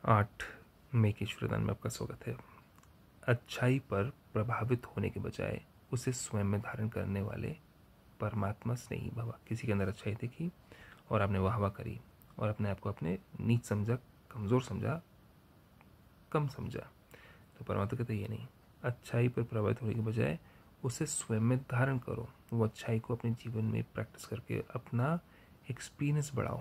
8 मई के ईश्वरदान में आपका स्वागत है। अच्छाई पर प्रभावित होने के बजाय उसे स्वयं में धारण करने वाले परमात्मा स्नेही भव। किसी के अंदर अच्छाई देखी और आपने वाहवा करी और अपने आप को अपने नीच समझा, कमज़ोर समझा, कम समझा, तो परमात्मा कहते ये नहीं। अच्छाई पर प्रभावित होने के बजाय उसे स्वयं में धारण करो। वो अच्छाई को अपने जीवन में प्रैक्टिस करके अपना एक्सपीरियंस बढ़ाओ।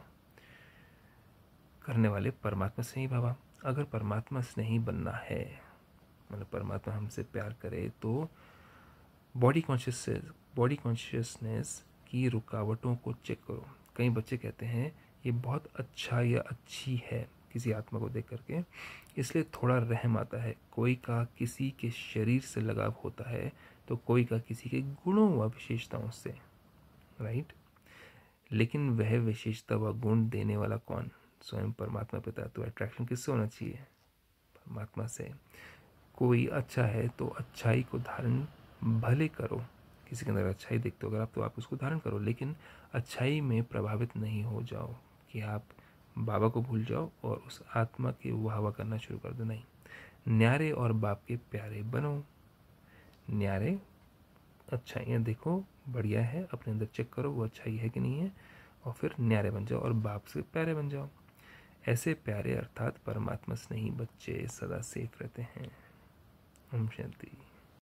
करने वाले परमात्मा स्नेही भव। अगर परमात्मा स्नेही बनना है, मतलब परमात्मा हमसे प्यार करे, तो बॉडी कॉन्शियसनेस की रुकावटों को चेक करो। कई बच्चे कहते हैं ये बहुत अच्छा या अच्छी है किसी आत्मा को देख करके, इसलिए थोड़ा रहम आता है। कोई का किसी के शरीर से लगाव होता है तो कोई का किसी के गुणों व विशेषताओं से, राइट। लेकिन वह विशेषता व गुण देने वाला कौन? स्वयं परमात्मा पिता। तो अट्रैक्शन किससे होना चाहिए? परमात्मा से। कोई अच्छा है तो अच्छाई को धारण भले करो। किसी के अंदर अच्छाई देखते हो अगर आप, तो आप उसको धारण करो, लेकिन अच्छाई में प्रभावित नहीं हो जाओ कि आप बाबा को भूल जाओ और उस आत्मा के वाहवा करना शुरू कर दो। नहीं, न्यारे और बाप के प्यारे बनो। न्यारे, अच्छाइयाँ देखो, बढ़िया है, अपने अंदर चेक करो वो अच्छाई है कि नहीं है, और फिर न्यारे बन जाओ और बाप से प्यारे बन जाओ। ऐसे प्यारे अर्थात परमात्मा स्नेही बच्चे सदा सेफ रहते हैं। ओम शांति।